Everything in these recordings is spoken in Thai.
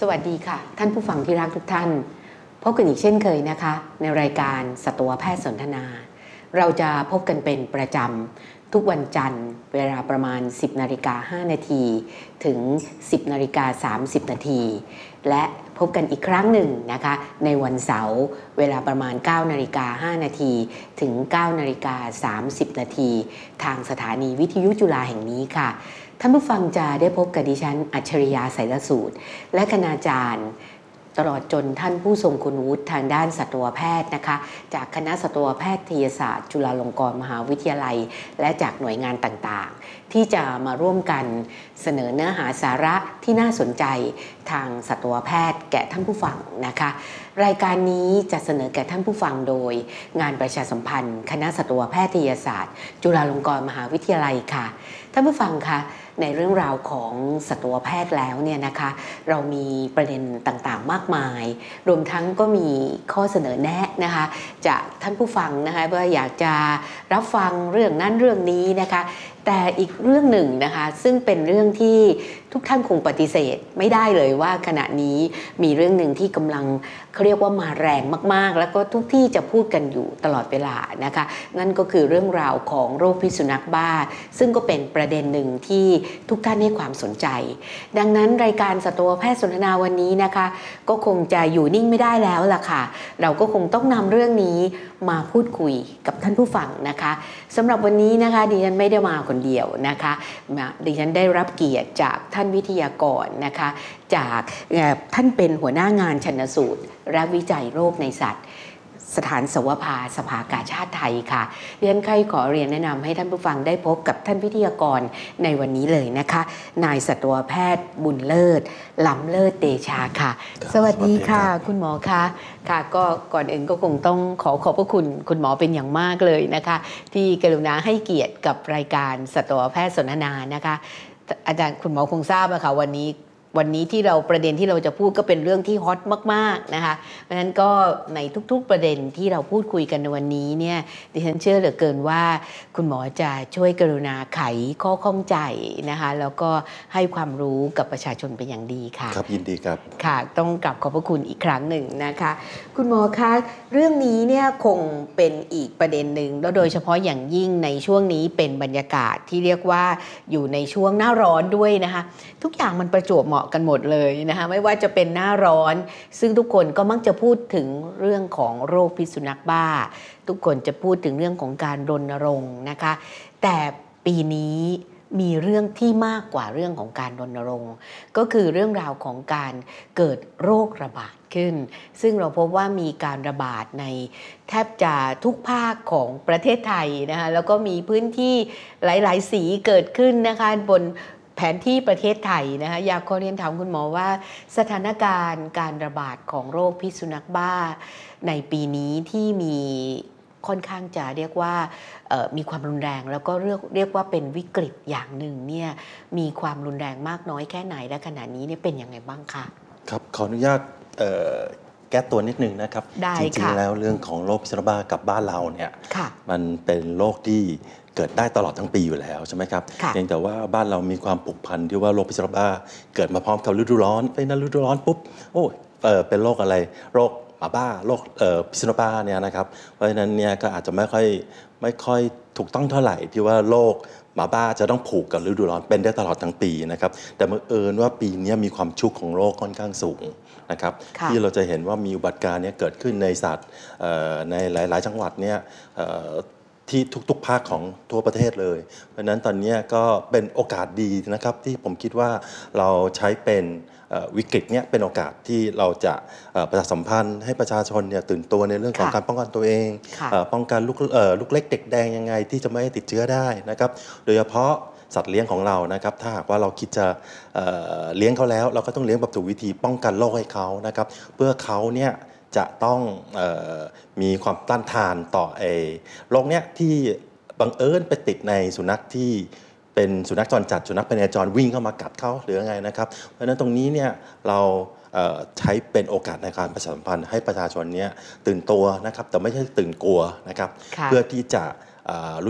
วัสดีค่ะท่านผู้ฟังที่รักทุกท่านพบกันอีกเช่นเคยนะคะในรายการสัตวแพทย์สนทนาเราจะพบกันเป็นประจำทุกวันจันทร์เวลาประมาณ 10:05 นาทีถึง 10:30 นาทีและพบกันอีกครั้งหนึ่งนะคะในวันเสาร์เวลาประมาณ 9:05 นาทีถึง 9:30 นาทีทางสถานีวิทยุจุฬาแห่งนี้ค่ะท่านผู้ฟังจะได้พบกับดิฉันอัจฉริยาไสรสูตรและคณาจารย์ตลอดจนท่านผู้ทรงคุณวุฒิทางด้านสัตวแพทย์นะคะจากคณะสัตวแพทยศาสตร์จุฬาลงกรณ์มหาวิทยาลัยและจากหน่วยงานต่างๆที่จะมาร่วมกันเสนอเนื้อหาสาระที่น่าสนใจทางสัตวแพทย์แก่ท่านผู้ฟังนะคะรายการนี้จะเสนอแก่ท่านผู้ฟังโดยงานประชาสัมพันธ์คณะสัตวแพทยศาสตร์จุฬาลงกรณ์มหาวิทยาลัยค่ะท่านผู้ฟังคะในเรื่องราวของสัตวแพทย์แล้วเนี่ยนะคะเรามีประเด็นต่างๆมากมายรวมทั้งก็มีข้อเสนอแนะนะคะจากท่านผู้ฟังนะคะว่าอยากจะรับฟังเรื่องนั้นเรื่องนี้นะคะแต่อีกเรื่องหนึ่งนะคะซึ่งเป็นเรื่องที่ทุกท่านคงปฏิเสธไม่ได้เลยว่าขณะนี้มีเรื่องหนึ่งที่กำลังเขาเรียกว่ามาแรงมากๆแล้วก็ทุกที่จะพูดกันอยู่ตลอดเวลานะคะนั่นก็คือเรื่องราวของโรคพิษสุนัขบ้าซึ่งก็เป็นประเด็นหนึ่งที่ทุกท่านให้ความสนใจดังนั้นรายการสัตวแพทย์สนทนาวันนี้นะคะก็คงจะอยู่นิ่งไม่ได้แล้วล่ะค่ะเราก็คงต้องนำเรื่องนี้มาพูดคุยกับท่านผู้ฟังนะคะสำหรับวันนี้นะคะดิฉันไม่ได้มาคนเดียวนะคะดิฉันได้รับเกียรติจากท่านวิทยากรนะคะจากท่านเป็นหัวหน้างานชันสูตรและวิจัยโรคในสัตว์สถานสวภาสภากาชาดไทยค่ะเรียนใครขอเรียนแนะนำให้ท่านผู้ฟังได้พบกับท่านวิทยากรในวันนี้เลยนะคะนายสัตวแพทย์บุญเลิศล้ำเลิศเดชาค่ะสวัสดีค่ะคุณหมอคะค่ะก็ก่อนอื่นก็คงต้องขอบพระคุณคุณหมอเป็นอย่างมากเลยนะคะที่กรุณาให้เกียรติกับรายการสัตวแพทย์สนทนานะคะอาจารย์คุณหมอคงทราบนะคะวันนี้ที่เราประเด็นที่เราจะพูดก็เป็นเรื่องที่ฮอตมากๆนะคะเพราะฉะนั้นก็ในทุกๆประเด็นที่เราพูดคุยกันในวันนี้เนี่ยดิฉันเชื่อเหลือเกินว่าคุณหมอจะช่วยกรุณาไขข้อข้องใจนะคะแล้วก็ให้ความรู้กับประชาชนเป็นอย่างดีค่ะครับยินดีครับค่ะต้องกลับขอบพระคุณอีกครั้งหนึ่งนะคะคุณหมอคะเรื่องนี้เนี่ยคงเป็นอีกประเด็นหนึ่งแล้วโดยเฉพาะอย่างยิ่งในช่วงนี้เป็นบรรยากาศที่เรียกว่าอยู่ในช่วงหน้าร้อนด้วยนะคะทุกอย่างมันประจวบเหมาะกันหมดเลยนะคะไม่ว่าจะเป็นหน้าร้อนซึ่งทุกคนก็มักจะพูดถึงเรื่องของโรคพิษสุนัขบ้าทุกคนจะพูดถึงเรื่องของการรณรงค์นะคะแต่ปีนี้มีเรื่องที่มากกว่าเรื่องของการรณรงค์ก็คือเรื่องราวของการเกิดโรคระบาดขึ้นซึ่งเราพบว่ามีการระบาดในแทบจะทุกภาคของประเทศไทยนะคะแล้วก็มีพื้นที่หลายๆสีเกิดขึ้นนะคะบนแผนที่ประเทศไทยนะคะอยากขอเรียนถามคุณหมอว่าสถานการณ์การระบาดของโรคพิษสุนัขบ้าในปีนี้ที่มีค่อนข้างจะเรียกว่ามีความรุนแรงแล้วก็เรียกว่าเป็นวิกฤตอย่างหนึ่งเนี่ยมีความรุนแรงมากน้อยแค่ไหนและขณะนี้เนี่ยเป็นยังไงบ้างคะครับขออนุญาตแก้ตัวนิดนึงนะครับจริงๆแล้วเรื่องของโรคพิษสุนัขบ้ากับบ้านเราเนี่ยมันเป็นโรคที่เกิดได้ตลอดทั้งปีอยู่แล้วใช่ไหมครับเพียงแต่ว่าบ้านเรามีความผูกพันที่ว่าโรคพิษสุนัขบ้าเกิดมาพร้อมกับฤดูร้อนไปนั้นฤดูร้อนปุ๊บโอ้เป็นโรคอะไรโรคหมาบ้าโรคพิษสุนัขบ้าเนี่ยนะครับเพราะฉะนั้นเนี่ยก็อาจจะไม่ค่อยถูกต้องเท่าไหร่ที่ว่าโรคหมาบ้าจะต้องผูกกับฤดูร้อนเป็นได้ตลอดทั้งปีนะครับแต่บังเอิญว่าปีนี้มีความชุกของโรคค่อนข้างสูงนะครับที่เราจะเห็นว่ามีอุบัติการณ์นี้เกิดขึ้นในสัตว์ในหลายๆจังหวัดเนี่ยที่ทุกๆภาคของทั่วประเทศเลยเพราะฉะนั้นตอนนี้ก็เป็นโอกาสดีนะครับที่ผมคิดว่าเราใช้เป็นวิกฤตเนี้ยเป็นโอกาสที่เราจะประชาสัมพันธ์ให้ประชาชนเนี่ยตื่นตัวในเรื่องของการป้องกันตัวเองป้องกันลูกเล็กเด็กแดงยังไงที่จะไม่ให้ติดเชื้อได้นะครับโดยเฉพาะสัตว์เลี้ยงของเรานะครับถ้าหากว่าเราคิดจะเลี้ยงเขาแล้วเราก็ต้องเลี้ยงแบบถูกวิธีป้องกันโรคให้เขานะครับเพื่อเขาเนี่ยจะต้องมีความต้านทานต่อโรคเนี้ยที่บังเอิญไปติดในสุนัขที่เป็นสุนัขจรจัดสุนัขพเนจรวิ่งเข้ามากัดเขาหรือยังไงนะครับเพราะฉะนั้นตรงนี้เนี่ยเราใช้เป็นโอกาสในการประชาสัมพันธ์ให้ประชาชนเนี่ยตื่นตัวนะครับแต่ไม่ใช่ตื่นกลัวนะครับเพื่อที่จะรู้จัก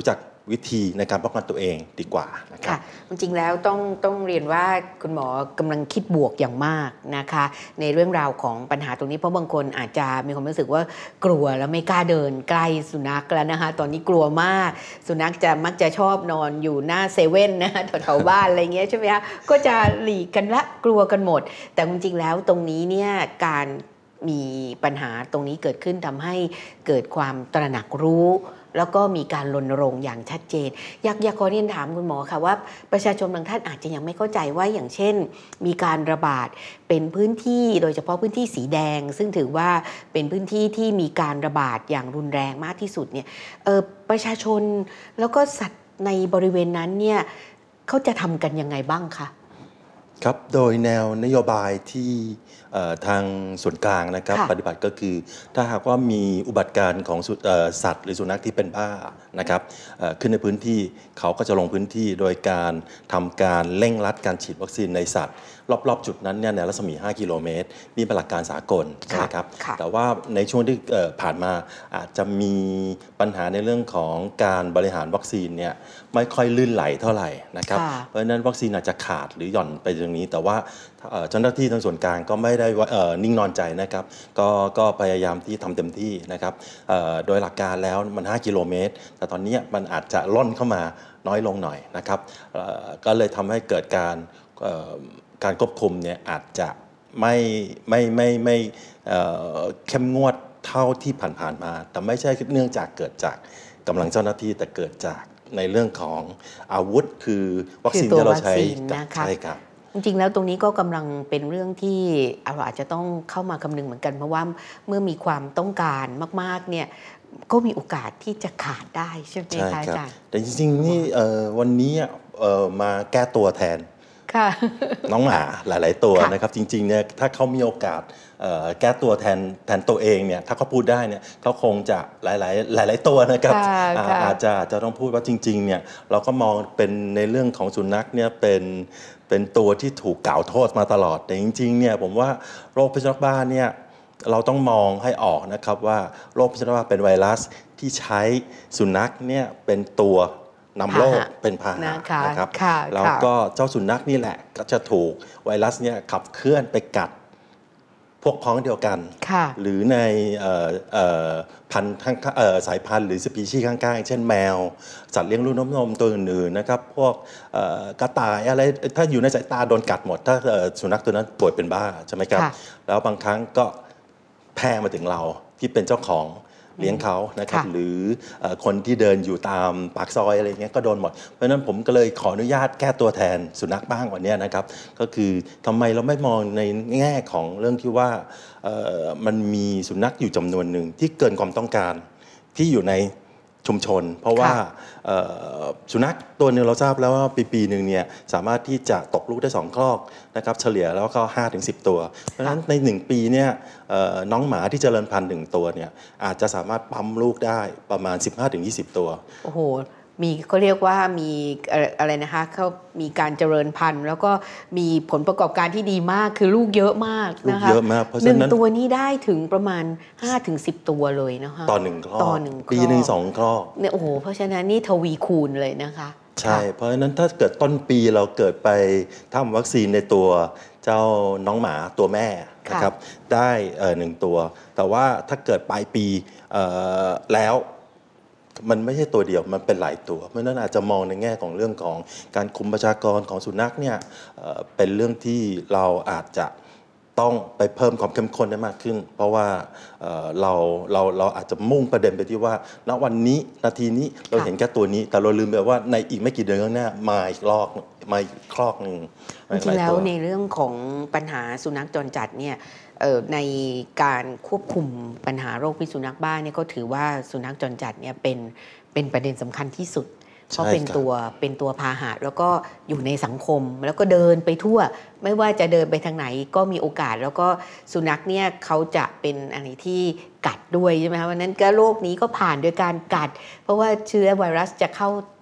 วิธีในการป้องกันตัวเองดีกว่านะครับค่ะจริงๆแล้วต้องเรียนว่าคุณหมอกำลังคิดบวกอย่างมากนะคะในเรื่องราวของปัญหาตรงนี้เพราะบางคนอาจจะมีความรู้สึกว่ากลัวแล้วไม่กล้าเดินใกล้สุนัขแล้วนะคะตอนนี้กลัวมากสุนัขจะมักจะชอบนอนอยู่หน้าเซเว่นนะคะแถวๆบ้านอะไรเงี้ยใช่ไหมคะก็จะหลีกกันละกลัวกันหมดแต่จริงๆแล้วตรงนี้เนี่ยการมีปัญหาตรงนี้เกิดขึ้นทำให้เกิดความตระหนักรู้แล้วก็มีการรณรงค์อย่างชัดเจนอยากขอเรียนถามคุณหมอค่ะว่าประชาชนบางท่านอาจจะยังไม่เข้าใจว่าอย่างเช่นมีการระบาดเป็นพื้นที่โดยเฉพาะพื้นที่สีแดงซึ่งถือว่าเป็นพื้นที่ที่มีการระบาดอย่างรุนแรงมากที่สุดเนี่ยประชาชนแล้วก็สัตว์ในบริเวณนั้นเนี่ยเขาจะทำกันยังไงบ้างคะครับโดยแนวนโยบายที่ทางส่วนกลางนะครับปฏิบัติก็คือถ้าหากว่ามีอุบัติการณ์ของสัตว์หรือสุนัขที่เป็นบ้านะครับขึ้นในพื้นที่เขาก็จะลงพื้นที่โดยการทำการเร่งรัดการฉีดวัคซีนในสัตว์รอบๆจุดนั้นเนี่ยในรัศมี5กิโลเมตรนี่เป็นหลักการสากลนะครับแต่ว่าในช่วงที่ผ่านมาอาจจะมีปัญหาในเรื่องของการบริหารวัคซีนเนี่ยไม่ค่อยลื่นไหลเท่าไหร่นะครับเพราะฉะนั้นวัคซีนอาจจะขาดหรือหย่อนไปตรงนี้แต่ว่าเจ้าหน้าที่ทางส่วนกลางก็ไม่ได้นิ่งนอนใจนะครับก็พยายามที่ทำเต็มที่นะครับโดยหลักการแล้วมัน5กิโลเมตรแต่ตอนนี้มันอาจจะล่นเข้ามาน้อยลงหน่อยนะครับก็เลยทำให้เกิดการควบคุมเนี่ยอาจจะไม่เข้มงวดเท่าที่ผ่านๆมาแต่ไม่ใช่เนื่องจากเกิดจากกำลังเจ้าหน้าที่แต่เกิดจากในเรื่องของอาวุธคือวัคซีนที่เราใช้ใช่ครับจริงๆแล้วตรงนี้ก็กำลังเป็นเรื่องที่เราอาจจะต้องเข้ามาคำนึงเหมือนกันเพราะว่าเมื่อมีความต้องการมากๆเนี่ยก็มีโอกาสที่จะขาดได้ใช่ไหมคะอาจารย์แต่จริงๆนี่วันนี้มาแก้ตัวแทนน้องหมาหลายๆตัวนะครับจริงๆเนี่ยถ้าเขามีโอกาสแก้ตัวแทนตัวเองเนี่ยถ้าเขาพูดได้เนี่ยเขาคงจะหลายตัวนะครับอาจจะต้องพูดว่าจริงๆเนี่ยเราก็มองเป็นในเรื่องของสุนัขเนี่ยเป็นตัวที่ถูกกล่าวโทษมาตลอดแต่จริงๆเนี่ยผมว่าโรคพิษสุนัขบ้าเนี่ยเราต้องมองให้ออกนะครับว่าโรคพิษสุนัขบ้าเป็นไวรัสที่ใช้สุนัขเนี่ยเป็นตัวนำโรคเป็นพาหะนะครับแล้วก็เจ้าสุนัขนี่แหละก็จะถูกไวรัสเนี่ยขับเคลื่อนไปกัดพวกพ้องเดียวกันหรือในพันธุ์สายพันธุ์หรือสปีชีส์ข้างๆเช่นแมวสัตว์เลี้ยงลูกนมตัวอื่นๆนะครับพวกกระต่ายอะไรถ้าอยู่ในสายตาโดนกัดหมดถ้าสุนัขตัวนั้นป่วยเป็นบ้าใช่ไหมครับแล้วบางครั้งก็แพร่มาถึงเราที่เป็นเจ้าของเลี้ยงเขานะครับหรือคนที่เดินอยู่ตามปากซอยอะไรเงี้ยก็โดนหมดเพราะฉะนั้นผมก็เลยขออนุญาตแก้ตัวแทนสุนัขบ้างวันนี้นะครับก็คือทำไมเราไม่มองในแง่ของเรื่องที่ว่ามันมีสุนัขอยู่จำนวนหนึ่งที่เกินความต้องการที่อยู่ในชุมชนเพราะว่าสุนัขตัวนึงเราทราบแล้วว่าปีหนึ่งเนี่ยสามารถที่จะตกลูกได้2ครอกนะครับเฉลี่ยแล้วก็ 5-10 ตัวเพราะฉะนั้นใน1ปีเนี่ยน้องหมาที่เจริญพันธุ์1ตัวเนี่ยอาจจะสามารถปั๊มลูกได้ประมาณ 15-20 ตัวโอ้โหมีเขาเรียกว่ามีอะไรนะคะเขามีการเจริญพันธุ์แล้วก็มีผลประกอบการที่ดีมากคือลูกเยอะมากนะคะเยอะมากเพราะฉะนั้น 1ตัวนี้ได้ถึงประมาณ 5-10 ตัวเลยนะคะต่อ1ครอกปีนึง2ครอกเนี่ยโอ้โหเพราะฉะนั้นนี่ทวีคูณเลยนะคะใช่เพราะฉะนั้นถ้าเกิดต้นปีเราเกิดไปทำวัคซีนในตัวเจ้าน้องหมาตัวแม่นะครับได้1ตัวแต่ว่าถ้าเกิดปลายปีแล้วมันไม่ใช่ตัวเดียวมันเป็นหลายตัวเพราะฉะนั้นอาจจะมองในแง่ของเรื่องของการคุมประชากรของสุนัขเนี่ยเป็นเรื่องที่เราอาจจะต้องไปเพิ่มความเข้มข้นได้มากขึ้นเพราะว่าเราอาจจะมุ่งประเด็นไปที่ว่าณวันนี้นาทีนี้เราเห็นแค่ตัวนี้แต่เราลืมไปว่าในอีกไม่กี่เดือนข้างหน้ามาอีกครอกหนึ่งจริงๆแล้วในเรื่องของปัญหาสุนัขจรจัดเนี่ยในการควบคุมปัญหาโรคพิษสุนัขบ้าเนี่ยก็ถือว่าสุนัขจรจัดเนี่ยเป็นประเด็นสำคัญที่สุดเพราะเป็นตัวพาหะแล้วก็อยู่ในสังคมแล้วก็เดินไปทั่วไม่ว่าจะเดินไปทางไหนก็มีโอกาสแล้วก็สุนัขเนี่ยเขาจะเป็นอะไรที่กัดด้วยใช่ไหมคะวันนั้นก็โรคนี้ก็ผ่านโดยการกัดเพราะว่าเชื้อไวรัสจะเข้า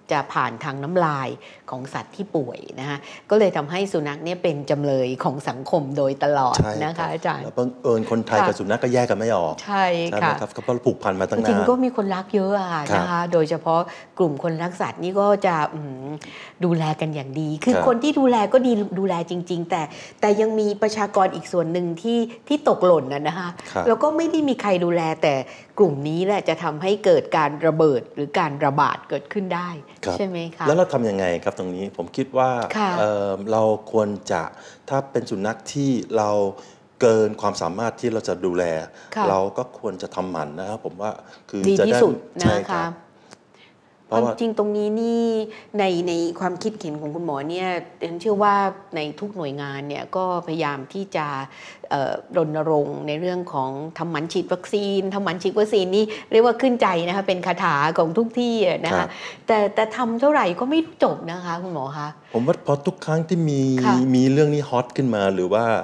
จะผ่านทางน้ำลายของสัตว์ที่ป่วยนะคะก็เลยทำให้สุนัขเนี่ยเป็นจำเลยของสังคมโดยตลอดนะคะอาจารย์แล้วบังเอิญคนไทยกับสุนัขก็แยกกันไม่ออกใช่ค่ะครับเพราะผูกพันมาตั้งนานจริงๆก็มีคนรักเยอะนะคะโดยเฉพาะกลุ่มคนรักสัตว์นี่ก็จะดูแลกันอย่างดีคือคนที่ดูแลก็ดีดูแลจริงๆแต่ยังมีประชากรอีกส่วนหนึ่งที่ตกหล่นนะคะแล้วก็ไม่ได้มีใครดูแลแต่กลุ่มนี้แหละจะทำให้เกิดการระเบิดหรือการระบาดเกิดขึ้นได้ใช่ไหมคะแล้วเราทำยังไงครับตรงนี้ผมคิดว่าเราควรจะถ้าเป็นสุนัขที่เราเกินความสามารถที่เราจะดูแลเราก็ควรจะทำหมันนะครับผมว่าคือดีที่สุดนะคะความจริงตรงนี้นี่ในความคิดเห็นของคุณหมอเนี่ยฉันเชื่อว่าในทุกหน่วยงานเนี่ยก็พยายามที่จะรณรงค์ในเรื่องของทำหมันฉีดวัคซีนทำหมันฉีดวัคซีนนี่เรียกว่าขึ้นใจนะคะเป็นคาถาของทุกที่นะคะแต่ทำเท่าไหร่ก็ไม่จบนะคะคุณหมอคะผมว่าพอทุกครั้งที่มีเรื่องนี้ฮอตขึ้นมาหรือว่า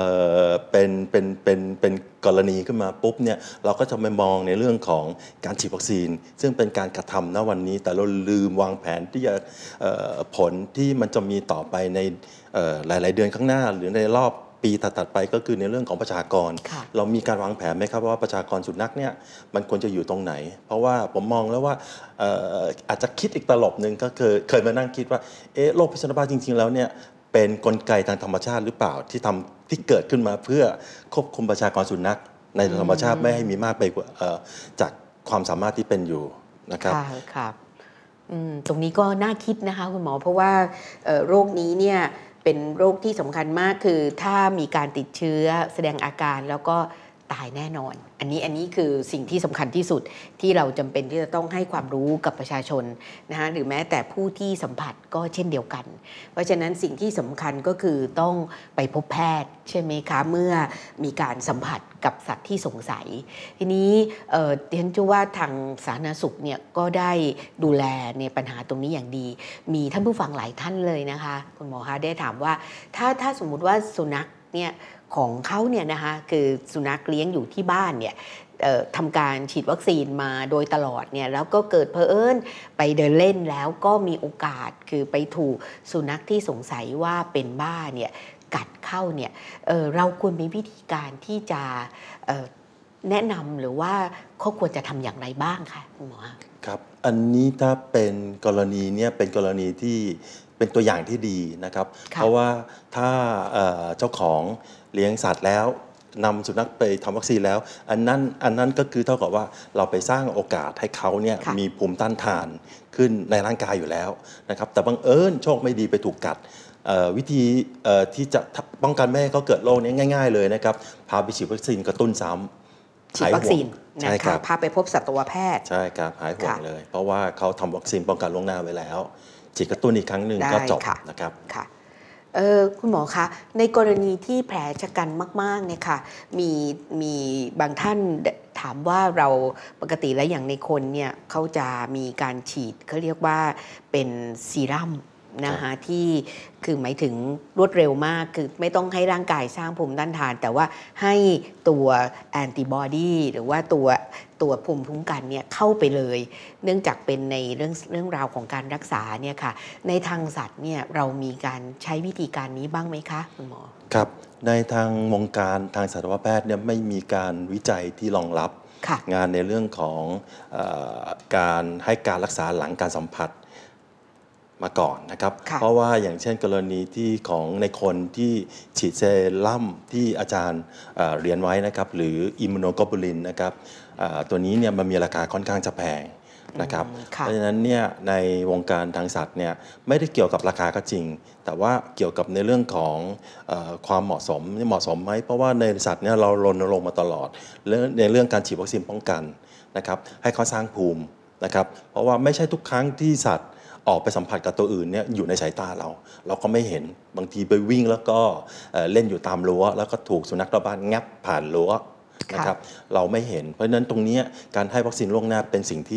เป็นกรณีขึ้นมาปุ๊บเนี่ยเราก็จะไปมองในเรื่องของการฉีดวัคซีนซึ่งเป็นการกระทำณวันนี้แต่เราลืมวางแผนที่จะผลที่มันจะมีต่อไปในหลายๆเดือนข้างหน้าหรือในรอบปีถัดๆไปก็คือในเรื่องของประชากรเรามีการวางแผนไหมครับว่าประชากรสุนัขเนี่ยมันควรจะอยู่ตรงไหนเพราะว่าผมมองแล้วว่าอาจจะคิดอีกตลบหนึ่งก็เคยมานั่งคิดว่าโรคพิษสุนัขบ้าจริงๆแล้วเนี่ยเป็นกลไกทางธรรมชาติหรือเปล่าที่เกิดขึ้นมาเพื่อควบคุมประชากรสุนัขในธรรมชาติไม่ให้มีมากไปกว่าจากความสามารถที่เป็นอยู่นะครับค่ะตรงนี้ก็น่าคิดนะคะคุณหมอเพราะว่าโรคนี้เนี่ยเป็นโรคที่สำคัญมากคือถ้ามีการติดเชื้อแสดงอาการแล้วก็ตายแน่นอนอันนี้คือสิ่งที่สำคัญที่สุดที่เราจำเป็นที่จะต้องให้ความรู้กับประชาชนนะคะหรือแม้แต่ผู้ที่สัมผัสก็เช่นเดียวกันเพราะฉะนั้นสิ่งที่สำคัญก็คือต้องไปพบแพทย์ใช่ไหมคะเมื่อมีการสัมผัสกับสัตว์ที่สงสัยทีนี้ฉันเชื่อว่าทางสาธารณสุขเนี่ยก็ได้ดูแลในปัญหาตรงนี้อย่างดีมีท่านผู้ฟังหลายท่านเลยนะคะคุณหมอคะได้ถามว่าถ้าสมมุติว่าสุนัขเนี่ยของเขาเนี่ยนะคะคือสุนัขเลี้ยงอยู่ที่บ้านเนี่ยทำการฉีดวัคซีนมาโดยตลอดเนี่ยแล้วก็เกิดเผอิญไปเดินเล่นแล้วก็มีโอกาสคือไปถูกสุนัขที่สงสัยว่าเป็นบ้าเนี่ยกัดเข้าเนี่ยเราควรมีวิธีการที่จะแนะนำหรือว่าเขาควรจะทำอย่างไรบ้างคะคุณหมอครับอันนี้ถ้าเป็นกรณีเนี่ยเป็นกรณีที่เป็นตัวอย่างที่ดีนะครับเพราะว่าถ้าเจ้าของเลี้ยงสัตว์แล้วนำสุนัขไปทำวัคซีนแล้วอันนั้นก็คือเท่ากับว่าเราไปสร้างโอกาสให้เขาเนี่ยมีภูมิต้านทานขึ้นในร่างกายอยู่แล้วนะครับแต่บังเอิญโชคไม่ดีไปถูกกัดวิธีที่จะป้องกันไม่ให้เขาเกิดโรคนี้ง่ายๆเลยนะครับพาไปฉีดวัคซีนกระตุ้นซ้ำฉีดวัคซีนนะคะพาไปพบสัตวแพทย์ใช่ครับหายห่วงเลยเพราะว่าเขาทำวัคซีนป้องกันล่วงหน้าไว้แล้วฉีดกระตุ้นอีกครั้งหนึ่งก็จบนะครับค่ะคุณหมอคะในกรณีที่แผลชะกันมากๆเนี่ยค่ะมีบางท่านถามว่าเราปกติแล้วอย่างในคนเนี่ยเขาจะมีการฉีดเขาเรียกว่าเป็นซีรั่มนะคะที่คือหมายถึงรวดเร็วมากคือไม่ต้องให้ร่างกายสร้างภูมิต้านทานแต่ว่าให้ตัวแอนติบอดีหรือว่าตัวภูมิคุ้มกันเนี่ยเข้าไปเลยเนื่องจากเป็นในเรื่องราวของการรักษาเนี่ยค่ะในทางสัตว์เนี่ยเรามีการใช้วิธีการนี้บ้างไหมคะคุณหมอครับในทางวงการทางสัตวแพทย์เนี่ยไม่มีการวิจัยที่รองรับงานในเรื่องของการให้การรักษาหลังการสัมผัสมาก่อนนะครับเพราะว่าอย่างเช่นกรณีที่ของในคนที่ฉีดเซรั่มที่อาจารย์เรียนไว้นะครับหรืออิมมูโนโกลบูลินนะครับตัวนี้เนี่ยมันมีราคาค่อนข้างจะแพงนะครับเพราะฉะนั้นเนี่ยในวงการทางสัตว์เนี่ยไม่ได้เกี่ยวกับราคาก็จริงแต่ว่าเกี่ยวกับในเรื่องของความเหมาะสมไหมเพราะว่าในสัตว์เนี่ยเรารณรงค์มาตลอดในเรื่องการฉีดวัคซีนป้องกันนะครับให้เขาสร้างภูมินะครับเพราะว่าไม่ใช่ทุกครั้งที่สัตว์ออกไปสัมผัสกับตัวอื่นเนี่ยอยู่ในสายตาเราก็ไม่เห็นบางทีไปวิ่งแล้วก็เล่นอยู่ตามรั้วแล้วก็ถูกสุนัขรอบบ้านงับผ่านรั้วนะครับเราไม่เห็นเพราะฉะนั้นตรงนี้การให้วัคซีนล่วงหน้าเป็นสิ่งที่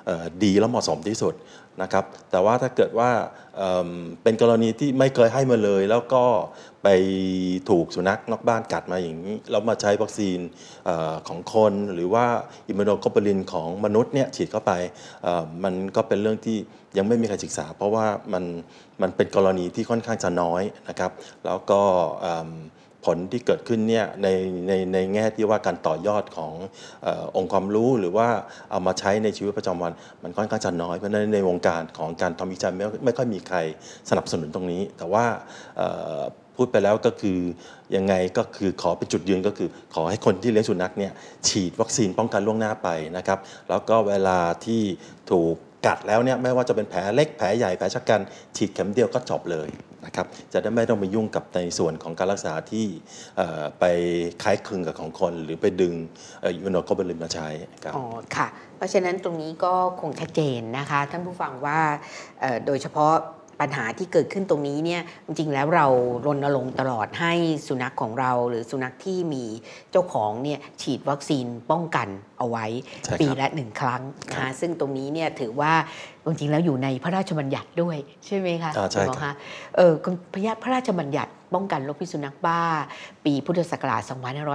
ดีและเหมาะสมที่สุดนะครับแต่ว่าถ้าเกิดว่าเป็นกรณีที่ไม่เคยให้มาเลยแล้วก็ไปถูกสุนัขนอกบ้านกัดมาอย่างนี้แล้วมาใช้วัคซีนของคนหรือว่าอิมมูโนโกลบูลินของมนุษย์เนี่ยฉีดเข้าไปมันก็เป็นเรื่องที่ยังไม่มีใครศึกษาเพราะว่ามันเป็นกรณีที่ค่อนข้างจะน้อยนะครับแล้วก็ผลที่เกิดขึ้นเนี่ยในแง่ที่ว่าการต่อยอดขององค์ความรู้หรือว่าเอามาใช้ในชีวิตประจำวันมันค่อนข้างจะน้อยเพราะฉะนั้นในวงการของการทำวิจัยไม่ค่อยมีใครสนับสนุนตรงนี้แต่ว่าพูดไปแล้วก็คือยังไงก็คือขอเป็นจุดยืนก็คือขอให้คนที่เลี้ยงสุนัขเนี่ยฉีดวัคซีนป้องกันล่วงหน้าไปนะครับแล้วก็เวลาที่ถูกกัดแล้วเนี่ยไม่ว่าจะเป็นแผลเล็กแผลใหญ่แผลชะกันฉีดเข็มเดียวก็จบเลยนะครับจะได้ไม่ต้องไปยุ่งกับในส่วนของการรักษาที่ไปคล้ายคลึงกับของคนหรือไปดึงอิมมูโนโกลบูลินมาใช้ครับอ๋อค่ะเพราะฉะนั้นตรงนี้ก็คงชัดเจนนะคะท่านผู้ฟังว่าโดยเฉพาะปัญหาที่เกิดขึ้นตรงนี้เนี่ยจริงๆแล้วเรารณรงค์ตลอดให้สุนัขของเราหรือสุนัขที่มีเจ้าของเนี่ยฉีดวัคซีนป้องกันเอาไว้ปีละ1 ครั้งนะคะซึ่งตรงนี้เนี่ยถือว่าจริงๆแล้วอยู่ในพระราชบัญญัติด้วยใช่ไหมคะใช่ครับพระราชบัญญัติป้องกันโรคพิษสุนัขบ้าปีพุทธศักราช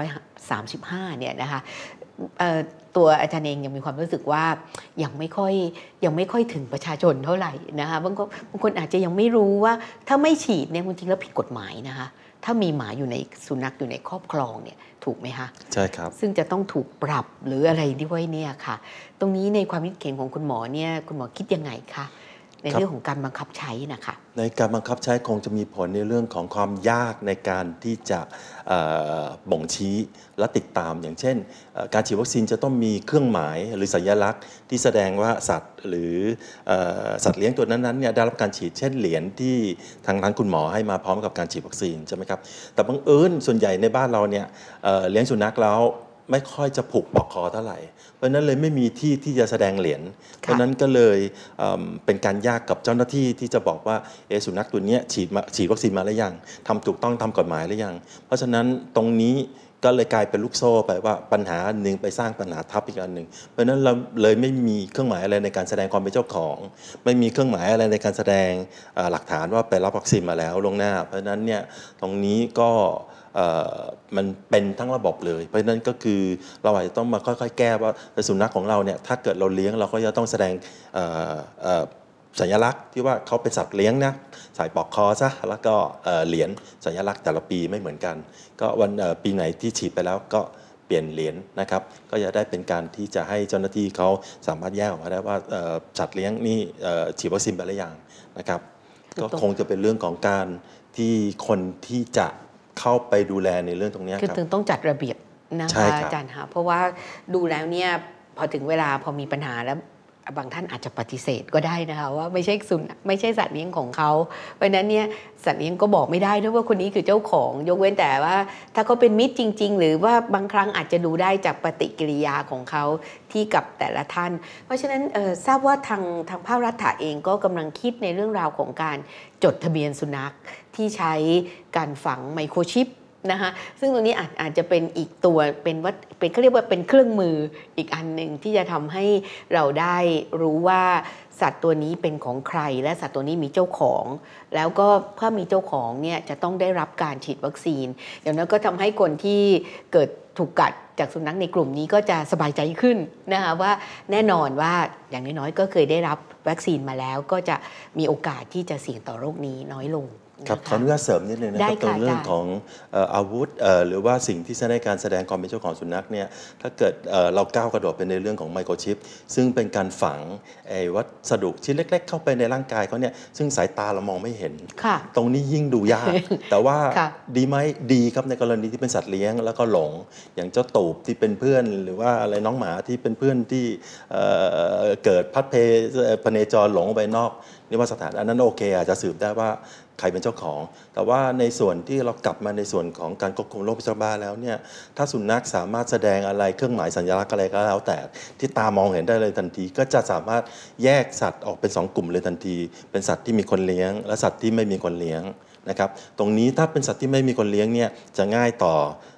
2535เนี่ยนะคะตัวอาจารย์เองยังมีความรู้สึกว่ายังไม่ค่อยถึงประชาชนเท่าไหร่นะคะบางคนอาจจะยังไม่รู้ว่าถ้าไม่ฉีดเนี่ยจริงๆแล้วผิดกฎหมายนะคะถ้ามีหมาอยู่ในสุนัขอยู่ในครอบครองเนี่ยถูกไหมคะใช่ครับซึ่งจะต้องถูกปรับหรืออะไรด้วยเนี่ยค่ะตรงนี้ในความคิดเห็นของคุณหมอเนี่ยคุณหมอคิดยังไงคะในเรื่องของการบังคับใช้นะคะในการบังคับใช้คงจะมีผลในเรื่องของความยากในการที่จะบ่งชี้และติดตามอย่างเช่นการฉีดวัคซีนจะต้องมีเครื่องหมายหรือสัญลักษณ์ที่แสดงว่าสัตว์หรือสัตว์เลี้ยงตัวนั้นๆเนี่ยได้รับการฉีดเช่นเหรียญที่ทางร้านคุณหมอให้มาพร้อมกับการฉีดวัคซีนใช่ไหมครับแต่บังเอิญส่วนใหญ่ในบ้านเราเนี่ยเลี้ยงสุนัขแล้วไม่ค่อยจะผูกปลอกคอเท่าไหร่เพราะนั้นเลยไม่มีที่จะแสดงเหรียญเพราะนั้นก็เลยเป็นการยากกับเจ้าหน้าที่ที่จะบอกว่าสุนัขตัวนี้ฉีดวัคซีนมาหรือยังทำถูกต้องตามกฎหมายหรือยังเพราะฉะนั้นตรงนี้ก็เลยกลายเป็นลูกโซ่ไปว่าปัญหาหนึ่งไปสร้างปัญหาทับอีกอันหนึ่งเพราะฉะนั้นเราเลยไม่มีเครื่องหมายอะไรในการแสดงความเป็นเจ้าของไม่มีเครื่องหมายอะไรในการแสดงหลักฐานว่าไปรับวัคซีนมาแล้วล่วงหน้าเพราะฉะนั้นเนี่ยตรงนี้ก็มันเป็นทั้งระบบเลยเพราะฉะนั้นก็คือเราอาจจะต้องมาค่อยๆแก้ว่าสุนัขของเราเนี่ยถ้าเกิดเราเลี้ยงเราก็จะต้องแสดงสัญลักษณ์ที่ว่าเขาเป็นสัตว์เลี้ยงนะใส่ปลอกคอซะแล้วก็เหรียญสัญลักษณ์แต่ละปีไม่เหมือนกันก็วันปีไหนที่ฉีดไปแล้วก็เปลี่ยนเหรียญนะครับก็จะได้เป็นการที่จะให้เจ้าหน้าที่เขาสามารถแยกออกมาได้ว่าสัตว์เลี้ยงนี่ฉีดวัคซีนไปหรือยังนะครับก็คงจะเป็นเรื่องของการที่คนที่จะเข้าไปดูแลในเรื่องตรงนี้คือต้องจัดระเบียบนะคะอาจารย์ค่ะเพราะว่าดูแล้วเนี่ยพอถึงเวลาพอมีปัญหาแล้วบางท่านอาจจะปฏิเสธก็ได้นะคะว่าไม่ใช่สัตว์เลี้ยงของเขาเพราะนั้นเนี่ยสัตว์เลี้ยงก็บอกไม่ได้ด้วยว่าคนนี้คือเจ้าของยกเว้นแต่ว่าถ้าเขาเป็นมิตรจริงๆหรือว่าบางครั้งอาจจะดูได้จากปฏิกิริยาของเขาที่กับแต่ละท่านเพราะฉะนั้นทราบว่าทางภาครัฐเองก็กำลังคิดในเรื่องราวของการจดทะเบียนสุนัขที่ใช้การฝังไมโครชิปนะคะซึ่งตรงนี้อาจจะเป็นอีกตัวเป็นเขาเรียกว่าเป็นเครื่องมืออีกอันหนึ่งที่จะทำให้เราได้รู้ว่าสัตว์ตัวนี้เป็นของใครและสัตว์ตัวนี้มีเจ้าของแล้วก็ถ้ามีเจ้าของเนี่ยจะต้องได้รับการฉีดวัคซีนอย่างนั้นก็ทำให้คนที่เกิดถูกกัดจากสุนัขในกลุ่มนี้ก็จะสบายใจขึ้นนะคะว่าแน่นอนว่าอย่างน้อยๆก็เคยได้รับวัคซีนมาแล้วก็จะมีโอกาสที่จะเสี่ยงต่อโรคนี้น้อยลงครับขออนุญาตเสริมนิดนึงนะครับตรงเรื่องของอาวุธหรือว่าสิ่งที่ในการแสดงความเป็นเจ้าของสุนัขเนี่ยถ้าเกิดเราก้าวกระโดดไปในเรื่องของไมโครชิปซึ่งเป็นการฝังวัสดุชิ้นเล็กๆเข้าไปในร่างกายเขาเนี่ยซึ่งสายตาเรามองไม่เห็นตรงนี้ยิ่งดูยากแต่ว่าดีไหมดีครับในกรณีที่เป็นสัตว์เลี้ยงแล้วก็หลงอย่างเจ้าตูบที่เป็นเพื่อนหรือว่าอะไรน้องหมาที่เป็นเพื่อนที่เกิดพัดพเนจรหลงไปนอกนิวาสถานอันนั้นโอเคอาจจะสืบได้ว่าใครเป็นเจ้าของแต่ว่าในส่วนที่เรากลับมาในส่วนของการควบคุมโรคพิษสุนัขบ้าแล้วเนี่ยถ้าสุนัขสามารถแสดงอะไรเครื่องหมายสัญลักษณ์อะไรก็แล้วแต่ที่ตามองเห็นได้เลยทันทีก็จะสามารถแยกสัตว์ออกเป็น2กลุ่มเลยทันทีเป็นสัตว์ที่มีคนเลี้ยงและสัตว์ที่ไม่มีคนเลี้ยงนะครับตรงนี้ถ้าเป็นสัตว์ที่ไม่มีคนเลี้ยงเนี่ยจะง่ายต่อ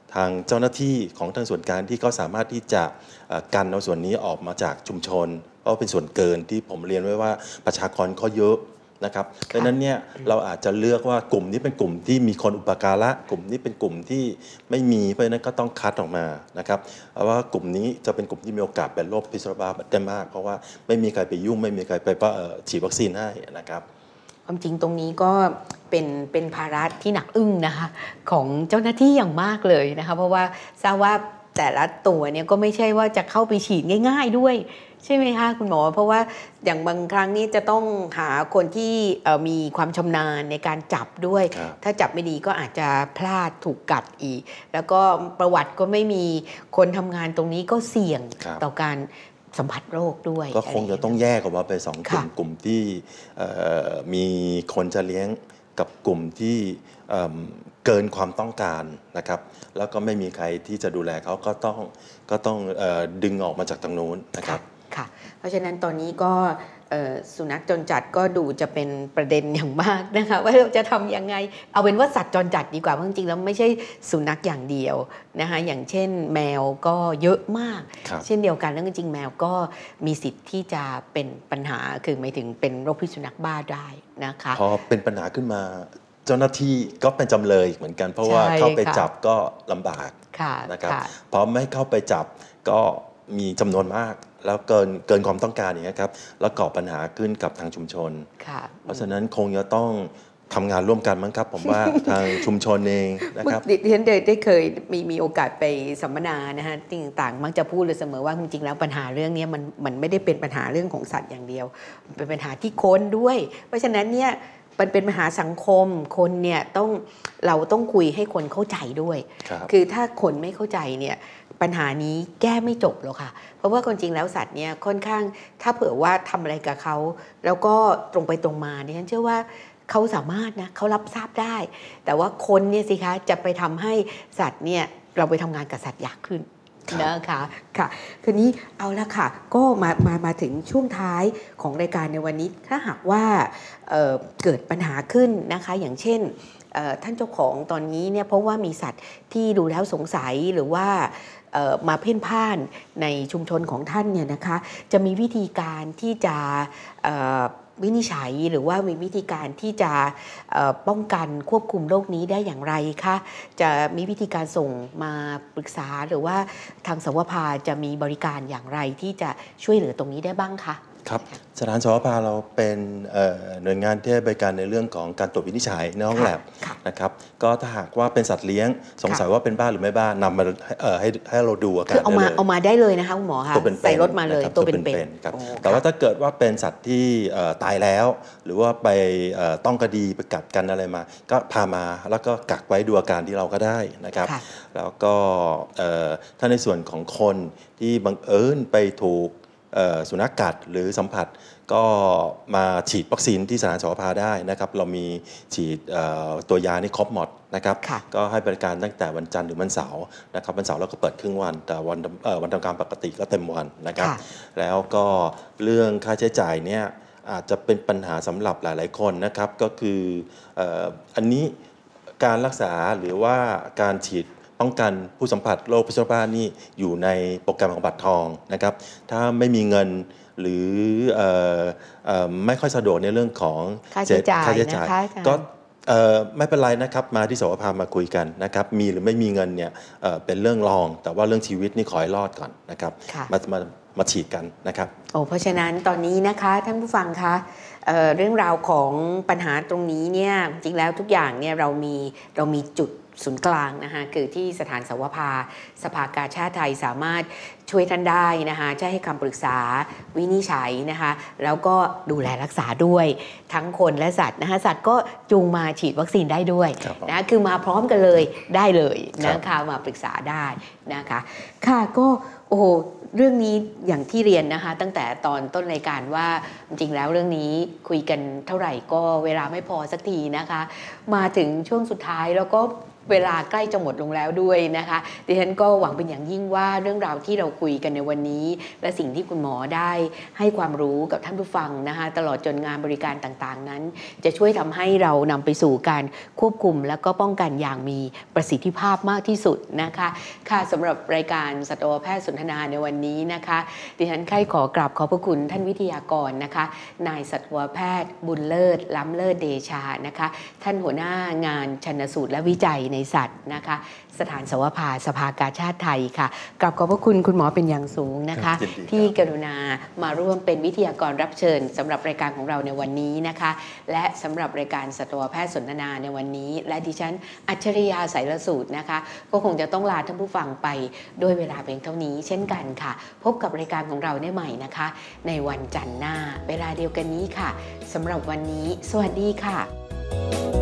ทางเจ้าหน้าที่ของทางส่วนกลางที่เขาสามารถที่จะกันเอาส่วนนี้ออกมาจากชุมชนเพราะเป็นส่วนเกินที่ผมเรียนไว้ว่าประชากรเขาเยอะนะครับดังนั้นเนี่ยเราอาจจะเลือกว่ากลุ่มนี้เป็นกลุ่มที่มีคนอุปการะกลุ่มนี้เป็นกลุ่มที่ไม่มีเพราะฉะนั้นก็ต้องคัดออกมานะครับเพราะว่ากลุ่มนี้จะเป็นกลุ่มที่มีโอกาสเป็นโรคพิษสุราได้มากเพราะว่าไม่มีใครไปยุ่งไม่มีใครไปฉีดวัคซีนให้นะครับความจริงตรงนี้ก็เป็นภาระที่หนักอึ้งนะคะของเจ้าหน้าที่อย่างมากเลยนะคะเพราะว่าทราบว่าแต่ละตัวเนี่ยก็ไม่ใช่ว่าจะเข้าไปฉีดง่ายๆด้วยใช่ไหมคะคุณหมอเพราะว่าอย่างบางครั้งนี้จะต้องหาคนที่มีความชำนาญในการจับด้วยถ้าจับไม่ดีก็อาจจะพลาดถูกกัดอีกแล้วก็ประวัติก็ไม่มีคนทำงานตรงนี้ก็เสี่ยงต่อการสัมผัสโรคด้วยก็คงจะต้องแยกออกมาเป็น2กลุ่มที่มีคนจะเลี้ยงกับกลุ่มที่เกินความต้องการนะครับแล้วก็ไม่มีใครที่จะดูแลเขาก็ต้องดึงออกมาจากตรงนู้นนะครับค่ะเพราะฉะนั้นตอนนี้ก็สุนัขจรจัดก็ดูจะเป็นประเด็นอย่างมากนะคะว่าเราจะทำยังไงเอาเป็นว่าสัตว์จรจัดดีกว่าเพราะจริงๆแล้วไม่ใช่สุนัขอย่างเดียวนะคะอย่างเช่นแมวก็เยอะมากเช่นเดียวกันแล้วจริงๆแมวก็มีสิทธิ์ที่จะเป็นปัญหาคือหมายถึงเป็นโรคพิษสุนัขบ้าได้นะคะพอเป็นปัญหาขึ้นมาเจ้าหน้าที่ก็เป็นจำเลยเหมือนกันเพราะว่าเข้าไปจับก็ลำบากนะครับพอไม่เข้าไปจับก็มีจำนวนมากแล้วเกินความต้องการอย่างนี้ครับแล้วก่อปัญหาขึ้นกับทางชุมชนเพราะฉะนั้นคงจะต้องทำงานร่วมกันมั้งครับผมว่า ทางชุมชนเองนะครับดิฉันได้เคยมีโอกาสไปสัมมนานะฮะต่างๆมักจะพูดเลยเสมอว่าจริงๆแล้วปัญหาเรื่องนี้มันไม่ได้เป็นปัญหาเรื่องของสัตว์อย่างเดียวมันเป็นปัญหาที่คนด้วยเพราะฉะนั้นเนี่ยมันเป็นปัญหาสังคมคนเนี่ยเราต้องคุยให้คนเข้าใจด้วยคือถ้าคนไม่เข้าใจเนี่ยปัญหานี้แก้ไม่จบหรอกค่ะเพราะว่าคนจริงแล้วสัตว์เนี่ยค่อนข้างถ้าเผื่อว่าทำอะไรกับเขาแล้วก็ตรงไปตรงมาดิฉันเชื่อว่าเขาสามารถนะเขารับทราบได้แต่ว่าคนเนี่ยสิคะจะไปทำให้สัตว์เนี่ยเราไปทำงานกับสัตว์ยากขึ้นนะคะค่ะคืนนี้เอาละค่ะก็มาถึงช่วงท้ายของรายการในวันนี้ถ้าหากว่าเกิดปัญหาขึ้นนะคะอย่างเช่นท่านเจ้าของตอนนี้เนี่ยเพราะว่ามีสัตว์ที่ดูแล้วสงสัยหรือว่ามาเพ่นพ่านในชุมชนของท่านเนี่ยนะคะจะมีวิธีการที่จะวินิจฉัยหรือว่ามีวิธีการที่จะป้องกันควบคุมโรคนี้ได้อย่างไรคะจะมีวิธีการส่งมาปรึกษาหรือว่าทางสวภาจะมีบริการอย่างไรที่จะช่วยเหลือตรงนี้ได้บ้างคะครับสถานสวภาเราเป็นหน่วยงานที่ให้บริการในเรื่องของการตรวจวินิจฉัยในห้องแลบนะครับก็ถ้าหากว่าเป็นสัตว์เลี้ยงสงสัยว่าเป็นบ้าหรือไม่บ้านำมาให้เราดูอาการคือเอามาได้เลยนะคะคุณหมอคะใส่รถมาเลยตัวเป็นๆครับแต่ว่าถ้าเกิดว่าเป็นสัตว์ที่ตายแล้วหรือว่าไปต้องคดีไปกัดกันอะไรมาก็พามาแล้วก็กักไว้ดูอาการที่เราก็ได้นะครับแล้วก็ถ้าในส่วนของคนที่บังเอิญไปถูกสุนัขกัดหรือสัมผัสก็มาฉีดวัคซีนที่สถานสวภาได้นะครับเรามีฉีดตัวยานี่ครบหมดนะครับก็ให้บริการตั้งแต่วันจันทร์ถึงวันเสาร์นะครับวันเสาร์เราก็เปิดครึ่งวันแต่วันทำการปกติก็เต็มวันนะครับแล้วก็เรื่องค่าใช้จ่ายเนี่ยอาจจะเป็นปัญหาสำหรับหลายๆคนนะครับก็คืออันนี้การรักษาหรือว่าการฉีดป้องกันผู้สัมผัสโรคพิษสุราบ้านี่อยู่ในโปรแกรมของบัตรทองนะครับถ้าไม่มีเงินหรือไม่ค่อยสะดวกในเรื่องของค่าใช้จ่ายก็ไม่เป็นไรนะครับมาที่สวภามาคุยกันนะครับมีหรือไม่มีเงินเนี่ยเป็นเรื่องรองแต่ว่าเรื่องชีวิตนี่ขอให้รอดก่อนนะครับมาฉีดกันนะครับเพราะฉะนั้นตอนนี้นะคะท่านผู้ฟังคะเรื่องราวของปัญหาตรงนี้เนี่ยจริงแล้วทุกอย่างเนี่ยเรามีจุดศูนย์กลางนะคะคือที่สถานสวภาสภากาชาดไทยสามารถช่วยท่านได้นะคะจะให้คำปรึกษาวินิจฉัยนะคะแล้วก็ดูแลรักษาด้วยทั้งคนและสัตว์นะคะสัตว์ก็จูงมาฉีดวัคซีนได้ด้วยนะคือมาพร้อมกันเลยได้เลยนะคะมาปรึกษาได้นะคะค่ะก็โอ้โหเรื่องนี้อย่างที่เรียนนะคะตั้งแต่ตอนต้นรายการว่าจริงแล้วเรื่องนี้คุยกันเท่าไหร่ก็เวลาไม่พอสักทีนะคะมาถึงช่วงสุดท้ายแล้วก็เวลาใกล้จะหมดลงแล้วด้วยนะคะดิฉันก็หวังเป็นอย่างยิ่งว่าเรื่องราวที่เราคุยกันในวันนี้และสิ่งที่คุณหมอได้ให้ความรู้กับท่านผู้ฟังนะคะตลอดจนงานบริการต่างๆนั้นจะช่วยทำให้เรานำไปสู่การควบคุมและก็ป้องกันอย่างมีประสิทธิภาพมากที่สุดนะคะค่ะสำหรับรายการสัตวแพทย์สนทนาในวันนี้นะคะดิฉันใคร่ขอกราบขอบพระคุณท่านวิทยากรนะคะนายสัตวแพทย์บุญเลิศล้ำเลิศเดชานะคะท่านหัวหน้างานชันสูตรและวิจัยในสัตว์นะคะสถานสวภาสภากาชาติไทยค่ะกราบขอบพระคุณคุณหมอเป็นอย่างสูงนะคะที่กรุณามาร่วมเป็นวิทยากรรับเชิญสำหรับรายการของเราในวันนี้นะคะและสำหรับรายการสัตวแพทย์สนทนาในวันนี้และดิฉันอัจฉริยาสายละสูตรนะคะก็คงจะต้องลาท่านผู้ฟังไปด้วยเวลาเพียงเท่านี้เช่นกันค่ะพบกับรายการของเราได้ใหม่นะคะในวันจันทร์หน้าเวลาเดียวกันนี้ค่ะสำหรับวันนี้สวัสดีค่ะ